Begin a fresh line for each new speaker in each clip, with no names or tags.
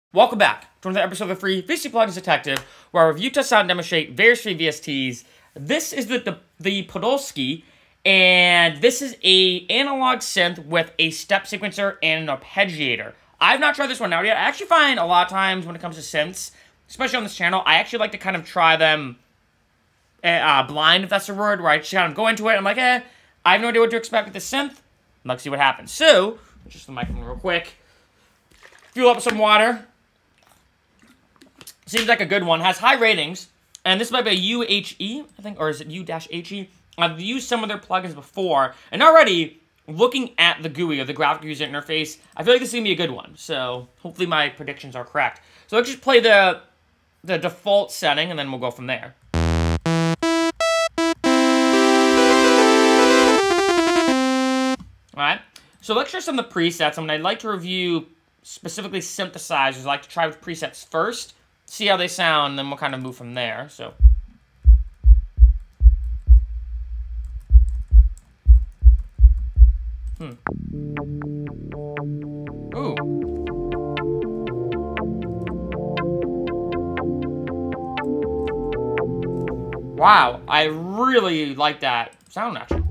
Welcome back to another episode of the free VST Plugins Detective, where I review, test out, and demonstrate various free VSTs. This is the Podolsky, and this is a analog synth with a step sequencer and an arpeggiator. I've not tried this one out yet. I actually find a lot of times when it comes to synths, especially on this channel, I actually like to kind of try them blind, if that's the word, where I just kind of go into it. I'm like, I have no idea what to expect with this synth. Let's see what happens. So, just the microphone real quick. Fuel up some water. Seems like a good one. Has high ratings. And this might be a UHE, I think, or is it U-HE? I've used some of their plugins before. And already, looking at the GUI, or the graphic user interface, I feel like this is going to be a good one. So, hopefully my predictions are correct. So, let's just play the default setting, and then we'll go from there. Alright, so let's try some of the presets. I'd like to review specifically synthesizers. I like to try with presets first, see how they sound, then we'll kind of move from there. So, Ooh. Wow, I really like that sound actually.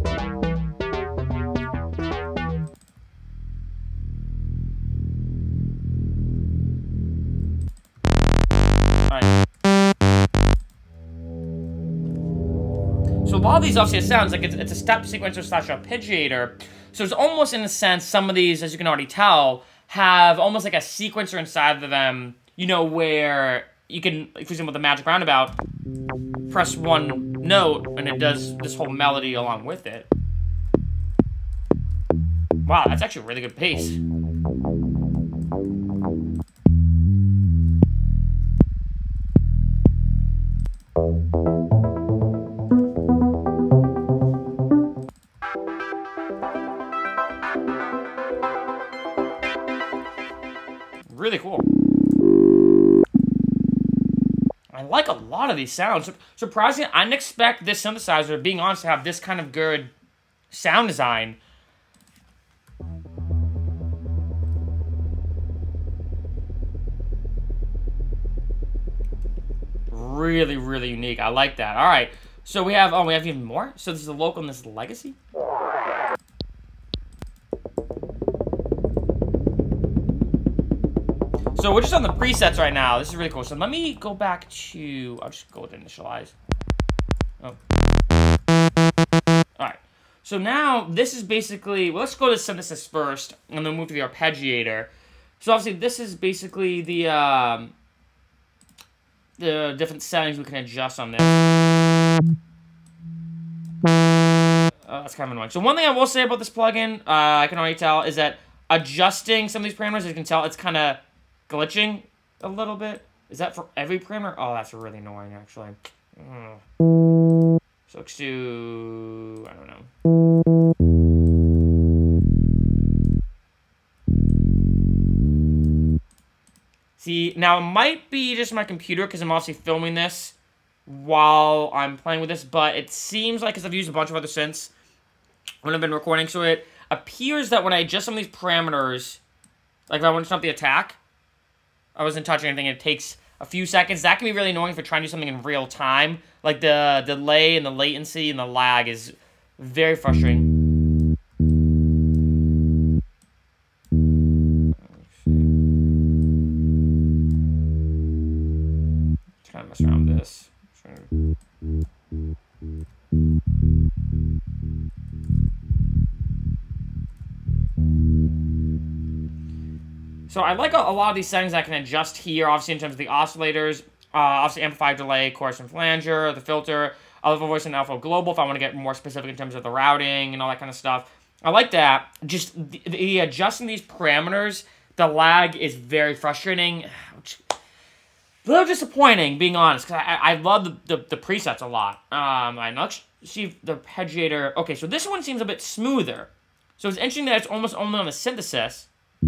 So a lot of these, obviously, it sounds like it's a step sequencer slash arpeggiator. So it's almost, in a sense, some of these, as you can already tell, have almost like a sequencer inside of them, you know, where you can, for example, the Magic Roundabout, press one note, and it does this whole melody along with it. Wow, that's actually a really good pace. Really cool. I like a lot of these sounds. Surprisingly, I didn't expect this synthesizer, being honest, to have this kind of good sound design. Really, really unique. I like that. All right. So we have even more. So this is the local and this is the legacy. So we're just on the presets right now. This is really cool. So let me go back to, I'll just go with initialize. Oh. All right. So now this is basically, well, let's go to synthesis first and then move to the arpeggiator. So obviously this is basically the different settings we can adjust on this. That's kind of annoying. So one thing I will say about this plugin, I can already tell, is that adjusting some of these parameters, as you can tell, it's kind of glitching a little bit. Is that for every parameter? Oh, that's really annoying, actually. So let's do, I don't know. See, now it might be just my computer because I'm obviously filming this while I'm playing with this, but it seems like, because I've used a bunch of other synths when I've been recording, so it appears that when I adjust some of these parameters, like if I want to stop the attack, I wasn't touching anything, it takes a few seconds. That can be really annoying if you're trying to do something in real time. Like the delay and the latency and the lag is very frustrating. Let's kind of mess around with this. So I like a lot of these settings I can adjust here, obviously in terms of the oscillators, obviously amplifier, delay, chorus, and flanger, the filter, alpha voice, and alpha global if I want to get more specific in terms of the routing and all that kind of stuff. I like that. Just the adjusting these parameters, the lag is very frustrating. Which, a little disappointing, being honest, because I love the presets a lot. Let's see the arpeggiator. Okay, so this one seems a bit smoother. So it's interesting that it's almost only on the synthesis.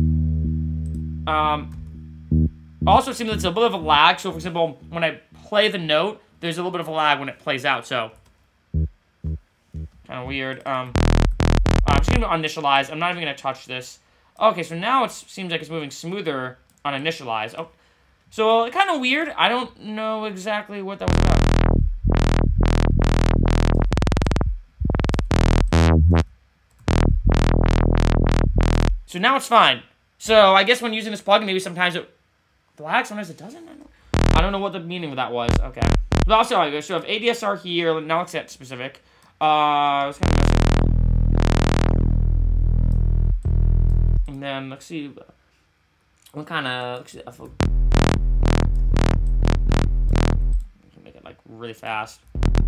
Also, it seems that it's a bit of a lag. So, for example, when I play the note, there's a little bit of a lag when it plays out. So, kind of weird. I'm just going to initialize. I'm not even going to touch this. Okay, so now it seems like it's moving smoother on initialize. Oh, So, kind of weird. I don't know exactly what that was about. So now it's fine. So I guess when using this plugin, maybe sometimes it lags, sometimes it doesn't. I don't know what the meaning of that was. Okay. But also, I guess, so I have ADSR here. Now let's get specific. And then let's see. What kind of? Let's see. Make it like really fast.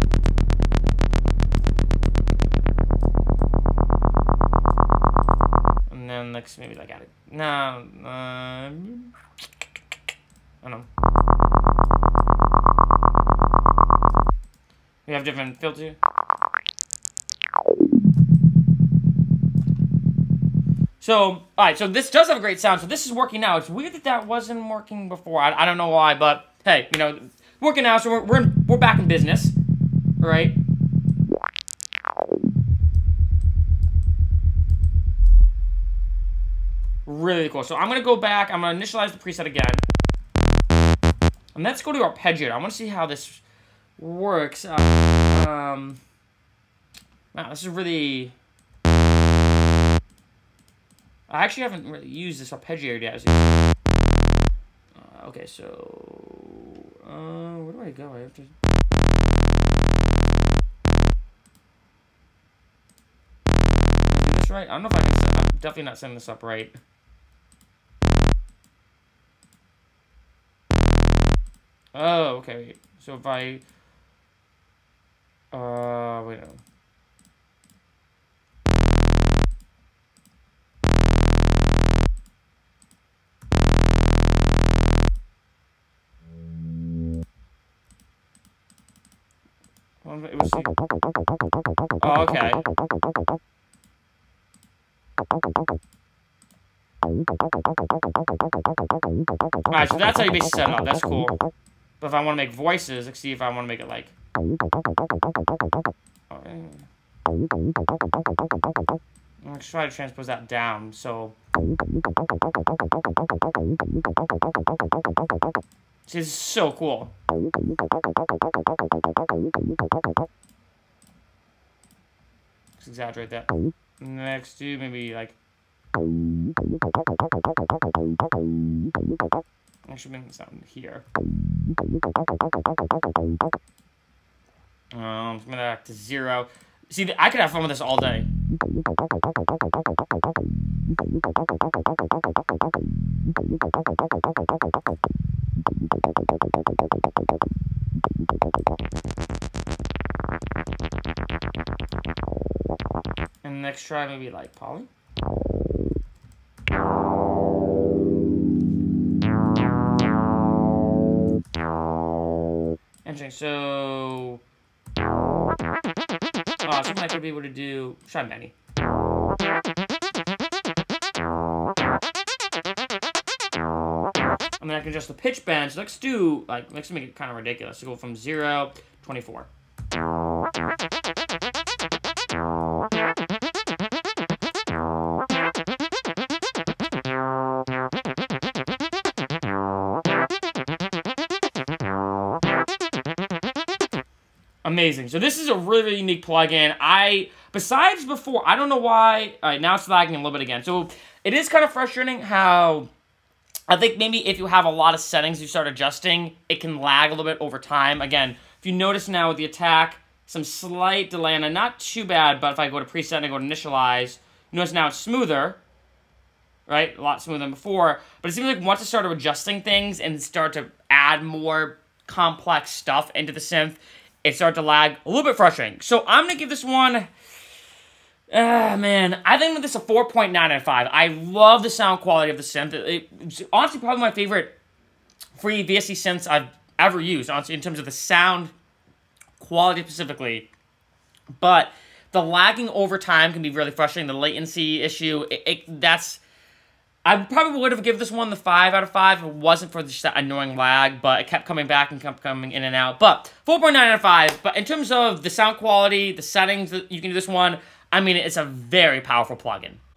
And then let's maybe like add it. No, I don't know. We have different filters. So, alright, so this does have a great sound. So this is working now. It's weird that that wasn't working before. I don't know why, but hey, you know, working now. So we're back in business, right? Really cool. So I'm gonna go back. I'm gonna initialize the preset again, and let's go to arpeggiator. I want to see how this works. Wow, this is really. I actually haven't really used this arpeggiator yet. Okay, so where do I go? I have to. Is this right? I don't know if I can. I'm definitely not setting this up right. Oh, okay. So if I, wait a minute. It was. Oh, okay. Alright, so that's how you basically set it up. That's cool. But if I want to make voices, let's see if I want to make it like. Let's try to transpose that down. So. See, this is so cool. Let's exaggerate that. Next, do maybe like. I should bring this down here. I'm gonna back to 0. See, I could have fun with this all day. And next try maybe like poly. Interesting. So, something I could be able to do. Try many. And then I can adjust the pitch bend. So let's do let's make it kind of ridiculous. So go from 0 to 24. Amazing. So this is a really, really unique plugin. Besides before, I don't know why. All right, now it's lagging a little bit again. So it is kind of frustrating how I think maybe if you have a lot of settings you start adjusting, it can lag a little bit over time. Again, if you notice now with the attack, some slight delay, and not too bad, but if I go to preset and I go to initialize, notice now it's smoother, right? A lot smoother than before. But it seems like once I started adjusting things and start to add more complex stuff into the synth, it started to lag. A little bit frustrating. So I'm going to give this one... man, I think this is a 4.9 out of 5. I love the sound quality of the synth. It's honestly probably my favorite free VST synths I've ever used, honestly, in terms of the sound quality specifically. But the lagging over time can be really frustrating. The latency issue, that's... I probably would have given this one the 5 out of 5 if it wasn't for just that annoying lag, but it kept coming back and kept coming in and out. But 4.9 out of 5. But in terms of the sound quality, the settings that you can do this one, I mean, it's a very powerful plugin.